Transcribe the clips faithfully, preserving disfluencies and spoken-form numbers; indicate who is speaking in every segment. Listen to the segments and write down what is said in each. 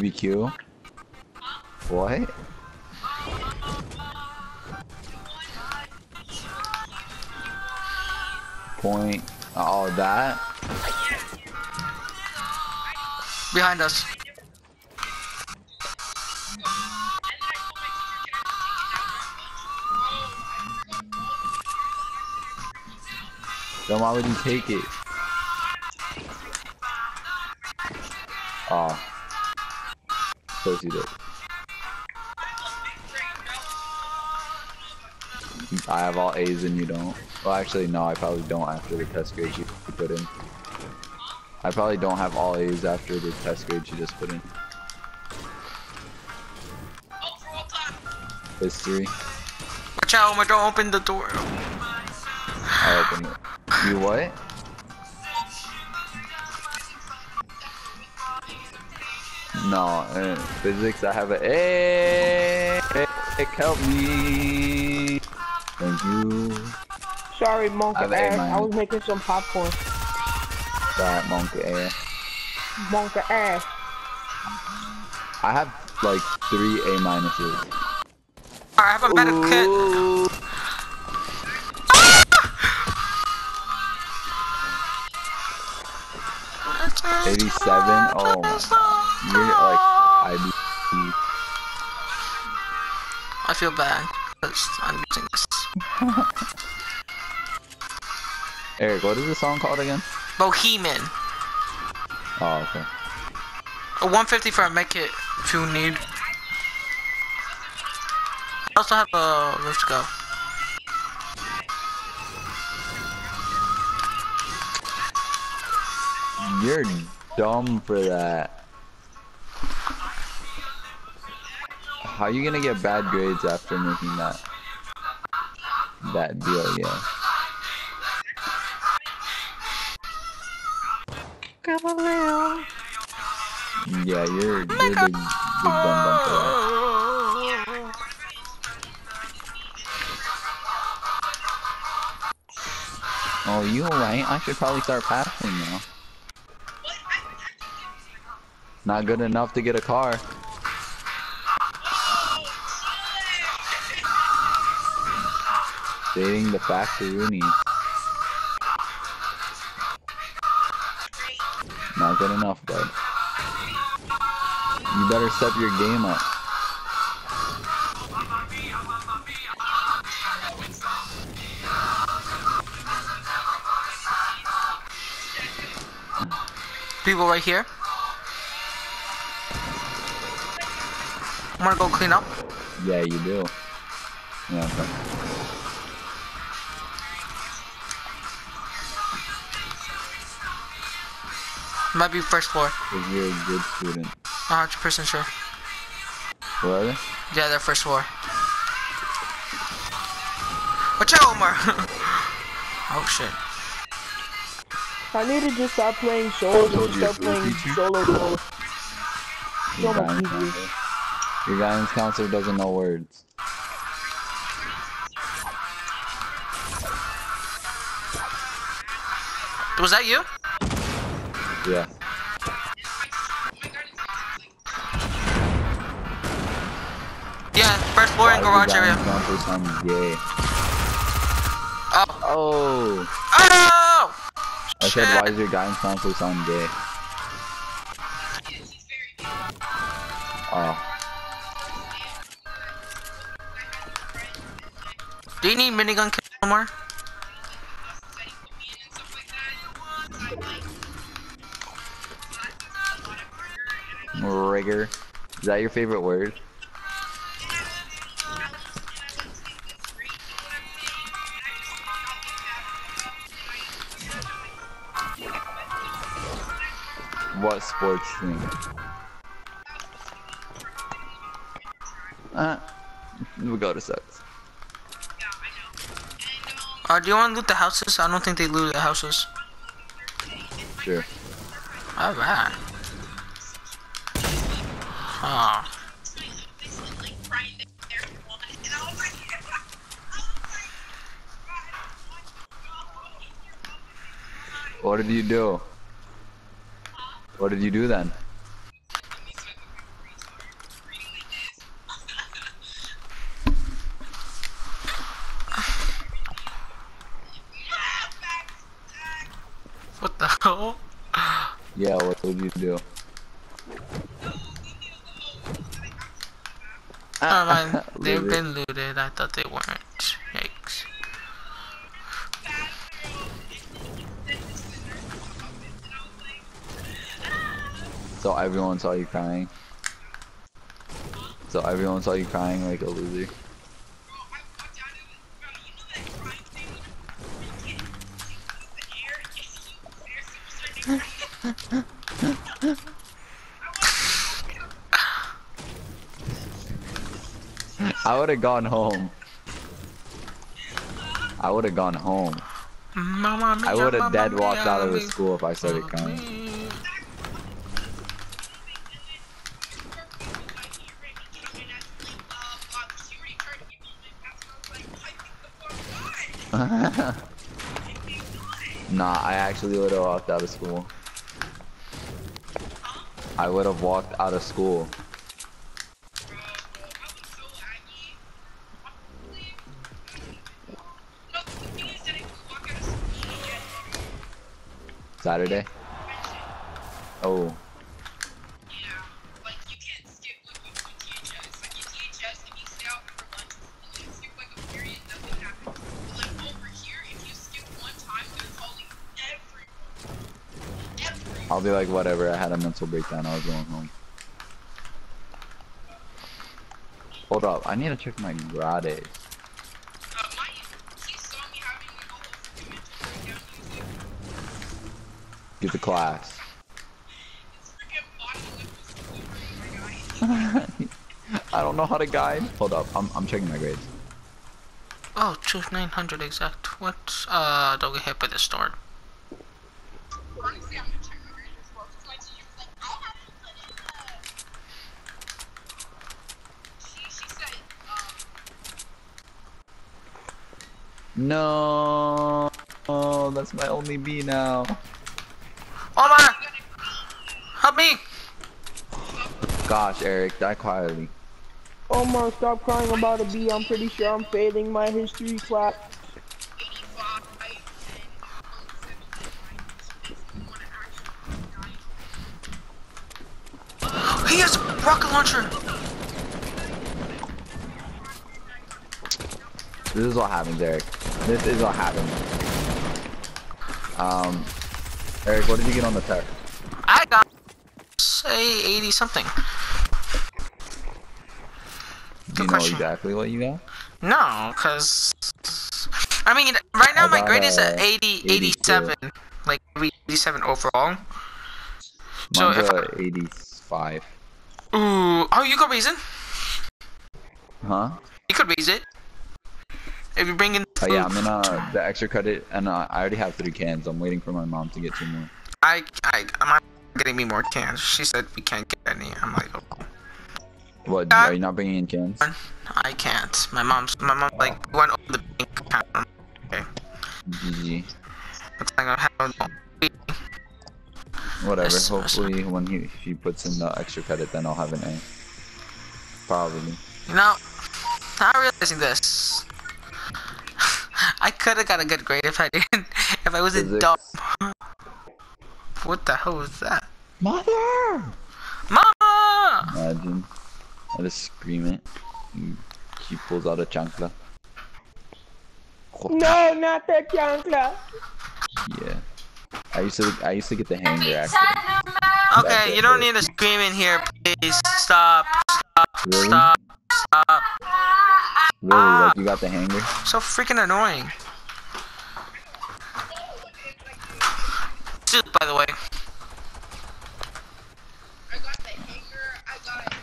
Speaker 1: B Q? What? Point. Oh, that?
Speaker 2: Behind us.
Speaker 1: Then why would you take it? Oh. Of course you did. I have all A's and you don't. Well, actually, no, I probably don't after the test grades you put in. I probably don't have all A's after the test grades you just put in. History.
Speaker 2: Watch out, Omar, don't open the door.
Speaker 1: I opened it. You what? No, uh, physics, I have a A. Help me. Thank you.
Speaker 3: Sorry, Monk
Speaker 1: I have
Speaker 3: ass.
Speaker 1: A
Speaker 3: I was making some popcorn.
Speaker 1: That monkey A.
Speaker 3: Monk ass.
Speaker 1: I have like three A minuses.
Speaker 2: Alright, I have a better kit.
Speaker 1: eighty-seven? Oh my. You're like, I B.
Speaker 2: I feel bad because I'm using this.
Speaker 1: Eric, what is the song called again?
Speaker 2: Bohemian.
Speaker 1: Oh, okay.
Speaker 2: A one fifty for a med kit if you need. I also have a. Let's go.
Speaker 1: You're dumb for that. How are you gonna get bad grades after making that that deal? Yeah. Yeah, you're you're big big dumb dumb for that. Oh, you alright? I should probably start passing now. Not good enough to get a car. Dating the factorini. Not good enough, bud. You better step your game up.
Speaker 2: People right here. I'm gonna go clean up.
Speaker 1: Yeah, you do. Yeah, okay.
Speaker 2: Might be first floor.
Speaker 1: Because you're a good student.
Speaker 2: one hundred percent sure.
Speaker 1: Where are they?
Speaker 2: Yeah, they're first floor. Watch out, Omar! Oh shit.
Speaker 3: I need to just stop playing solos and start playing solo solo.
Speaker 1: Your
Speaker 3: So much
Speaker 1: guidance
Speaker 3: easier.
Speaker 1: counselor. Your guidance counselor doesn't know words.
Speaker 2: Was that you?
Speaker 1: Yeah.
Speaker 2: Yeah, first floor
Speaker 1: Why
Speaker 2: and
Speaker 1: is your
Speaker 2: garage area.
Speaker 1: guidance counselor sound gay?
Speaker 2: Oh.
Speaker 1: Oh!
Speaker 2: Oh!
Speaker 1: I said, why does your guidance counselor sound gay? Oh.
Speaker 2: Do you need minigun kit somewhere?
Speaker 1: Rigor. Is that your favorite word? What sports thing? Uh, we'll go to sex.
Speaker 2: Uh, do you want to loot the houses? I don't think they loot the houses.
Speaker 1: Sure.
Speaker 2: Alright. Oh.
Speaker 1: What did you do? What did you do then?
Speaker 2: Oh.
Speaker 1: Yeah, what would you do?
Speaker 2: Never mind. They've been looted. I thought they weren't. Yikes.
Speaker 1: So everyone saw you crying. So everyone saw you crying like a loser. I would have gone home. I would have gone home.
Speaker 2: Mama mia,
Speaker 1: I would have
Speaker 2: mama
Speaker 1: dead walked
Speaker 2: mia,
Speaker 1: out of the
Speaker 2: mia.
Speaker 1: school if I started crying. Nah, I actually would have walked out of school. I would have walked out of school. Saturday? Oh. I'll be like, whatever, I had a mental breakdown, I was going home. Hold up, I need to check my grades. Get the class. I don't know how to guide. Hold up, I'm, I'm checking my grades.
Speaker 2: Oh, choose nine hundred exact. What? Uh, don't get hit by the storm.
Speaker 4: Honestly, I'm gonna check my grades as well. Cause my teacher's like, I haven't put in the. She she said, um.
Speaker 1: No, oh, that's my only B now.
Speaker 2: Oh my! Help me!
Speaker 1: Gosh, Eric, die quietly.
Speaker 3: Omar, stop crying about a B. I'm pretty sure I'm failing my history class.
Speaker 2: He has a rocket launcher!
Speaker 1: This is what happens, Eric. This is what happens. Um, Eric, what did you get on the test?
Speaker 2: I got, say, eighty something.
Speaker 1: Do you know exactly what you got?
Speaker 2: No, cause I mean, right now
Speaker 1: I
Speaker 2: my
Speaker 1: got,
Speaker 2: grade is at
Speaker 1: uh,
Speaker 2: eighty, eighty-seven, like eighty-seven overall. So
Speaker 1: Mine's
Speaker 2: if I,
Speaker 1: uh, eighty-five.
Speaker 2: ooh, oh, you could raise it.
Speaker 1: Huh?
Speaker 2: You could raise it. If you bring in
Speaker 1: Oh
Speaker 2: food.
Speaker 1: yeah, I'm in uh, the extra credit, and uh, I already have three cans. I'm waiting for my mom to get two more.
Speaker 2: I, I, I'm not getting me more cans. She said we can't get any. I'm like, oh.
Speaker 1: What?
Speaker 2: Uh,
Speaker 1: Are you not bringing in cans?
Speaker 2: I can't. My mom's, my mom like went over the bank account. Okay.
Speaker 1: G G.
Speaker 2: It's like I have no.
Speaker 1: Whatever.
Speaker 2: Yes,
Speaker 1: Hopefully, when he he puts in the extra credit, then I'll have an A. Probably.
Speaker 2: You know, not realizing this. I could have got a good grade if I didn't. If I wasn't
Speaker 1: Physics.
Speaker 2: dumb. What the hell was that?
Speaker 1: Mother!
Speaker 2: Mama!
Speaker 1: Imagine. I just scream it. She pulls out a chancla.
Speaker 3: No, not that chancla.
Speaker 1: Yeah. I used to I used to get the hanger actually.
Speaker 2: Okay, you don't need to scream in here, please. Stop. Stop.
Speaker 1: Really?
Speaker 2: Stop. Stop.
Speaker 1: Really? Like you got the hanger?
Speaker 2: So freaking annoying. Soup, by the way.
Speaker 4: I got the hanger. I got.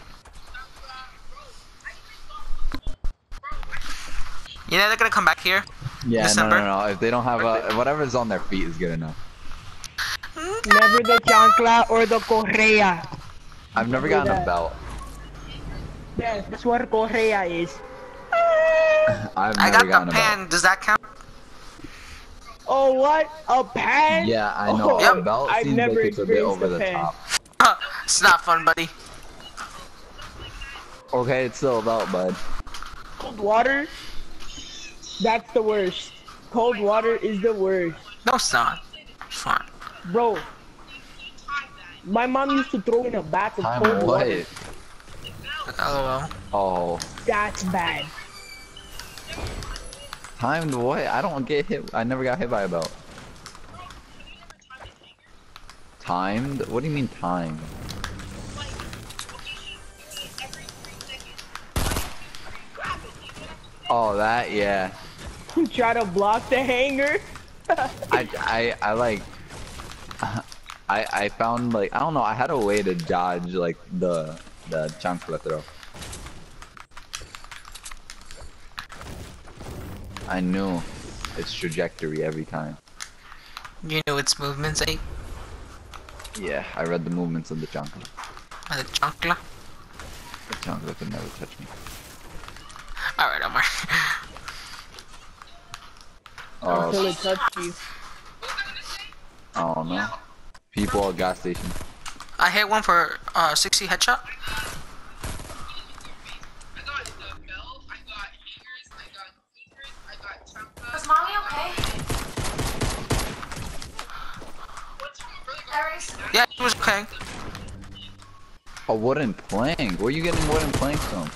Speaker 2: You know they're gonna come back here.
Speaker 1: Yeah,
Speaker 2: December?
Speaker 1: no, no, no. If they don't have uh, whatever's on their feet is good enough.
Speaker 3: Never the chancla or the correa.
Speaker 1: I've never
Speaker 3: Do
Speaker 1: gotten a
Speaker 3: that.
Speaker 1: belt.
Speaker 3: Yes, that's what correa is.
Speaker 1: I've
Speaker 2: I
Speaker 1: never
Speaker 2: got
Speaker 1: gotten
Speaker 2: the
Speaker 1: a belt.
Speaker 2: pan. Does that count?
Speaker 3: Oh, what? A pan?
Speaker 1: Yeah, I know.
Speaker 3: Oh,
Speaker 1: A belt
Speaker 3: I've
Speaker 1: seems
Speaker 3: never
Speaker 1: like it's a bit
Speaker 3: experienced
Speaker 1: over
Speaker 3: a
Speaker 1: the
Speaker 3: pan.
Speaker 1: top.
Speaker 2: It's not fun, buddy.
Speaker 1: Okay, it's still a belt, bud.
Speaker 3: Cold water? That's the worst. Cold water is the worst.
Speaker 2: No, it's not. It's fine.
Speaker 3: Bro, my mom used to throw in a bath of
Speaker 1: Time
Speaker 3: cold
Speaker 1: what?
Speaker 3: water.
Speaker 2: LOL.
Speaker 1: Oh,
Speaker 3: That's bad.
Speaker 1: timed what? I don't get hit. I never got hit by a belt. Timed? What do you mean timed? Oh, that, yeah.
Speaker 3: Try to block the hanger.
Speaker 1: I, I, I like, I, I found like, I don't know, I had a way to dodge like the, the chancla throw. I knew its trajectory every time.
Speaker 2: You knew its movements, eh?
Speaker 1: Yeah, I read the movements of the chancla.
Speaker 2: By the chancla.
Speaker 1: The chancla could never touch me.
Speaker 2: Alright, Omar.
Speaker 1: Oh,
Speaker 3: Until it touched you.
Speaker 1: I don't know. People at gas station.
Speaker 2: I hit one for uh sixty headshot.
Speaker 4: Is mommy okay? Aries?
Speaker 2: Yeah, it was okay.
Speaker 1: A wooden plank? Where are you getting wooden planks from?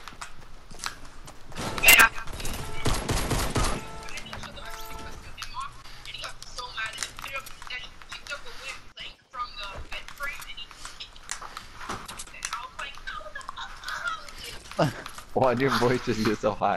Speaker 1: Why did your voice just get so high?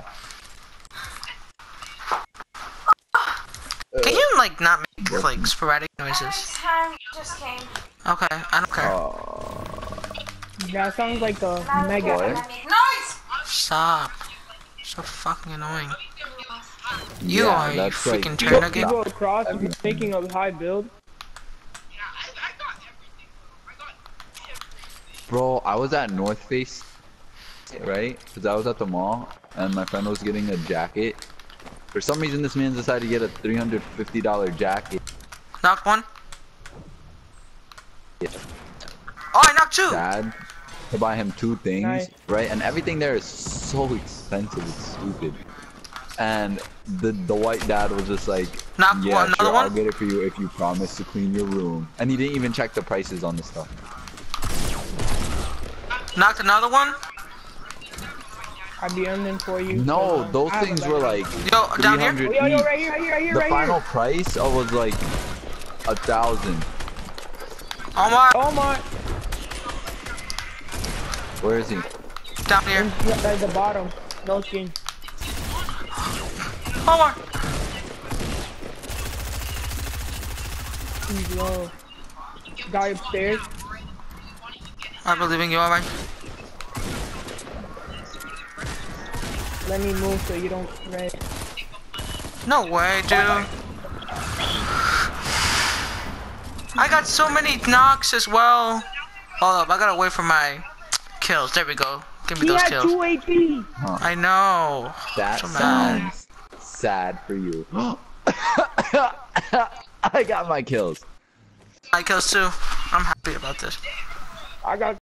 Speaker 2: Can you like not make like sporadic noises?
Speaker 4: Time just came.
Speaker 2: Okay, I don't care.
Speaker 1: Oh,
Speaker 3: That sounds like a mega.
Speaker 1: What?
Speaker 4: Noise!
Speaker 2: Stop. So fucking annoying. You
Speaker 1: yeah,
Speaker 2: are you
Speaker 1: that's like
Speaker 2: freaking
Speaker 3: You
Speaker 2: turn
Speaker 3: go,
Speaker 2: again.
Speaker 3: you go across and you're making a high build.
Speaker 1: Bro, I was at North Face, right? Because I was at the mall, and my friend was getting a jacket. For some reason, this man decided to get a three hundred fifty dollar jacket.
Speaker 2: Knocked one. Oh, I knocked two.
Speaker 1: Dad to buy him two things,
Speaker 3: Nice.
Speaker 1: right? And everything there is so expensive, it's stupid. And the the white dad was just like,
Speaker 2: Knock
Speaker 1: yeah,
Speaker 2: one, another
Speaker 1: sure,
Speaker 2: one?
Speaker 1: I'll get it for you if you promise to clean your room. And he didn't even check the prices on the stuff.
Speaker 2: Knocked another one.
Speaker 3: I'd be ending for you.
Speaker 1: No,
Speaker 3: so,
Speaker 1: those
Speaker 3: I have a
Speaker 1: things
Speaker 3: better-
Speaker 1: were like
Speaker 2: Yo, down here.
Speaker 1: three hundred
Speaker 3: Yo, yo,
Speaker 1: each.
Speaker 3: right here, right here, right here,
Speaker 1: The
Speaker 3: right
Speaker 1: final
Speaker 3: here.
Speaker 1: price uh, was like a thousand.
Speaker 2: Omar,
Speaker 3: Oh my.
Speaker 1: Where is he?
Speaker 2: down here.
Speaker 3: At the bottom. No skin.
Speaker 2: Omar.
Speaker 3: He's low. Guy upstairs.
Speaker 2: I believe in you, alright.
Speaker 3: Let me move so you don't red.
Speaker 2: No way, dude. I got so many knocks as well. Hold up, I gotta wait for my kills. There we go. Give me
Speaker 3: He
Speaker 2: those
Speaker 3: had
Speaker 2: kills.
Speaker 3: two H P.
Speaker 2: I know.
Speaker 1: That
Speaker 2: So mad.
Speaker 1: sounds sad for you. I got my kills.
Speaker 2: I kills too. I'm happy about this.
Speaker 3: I got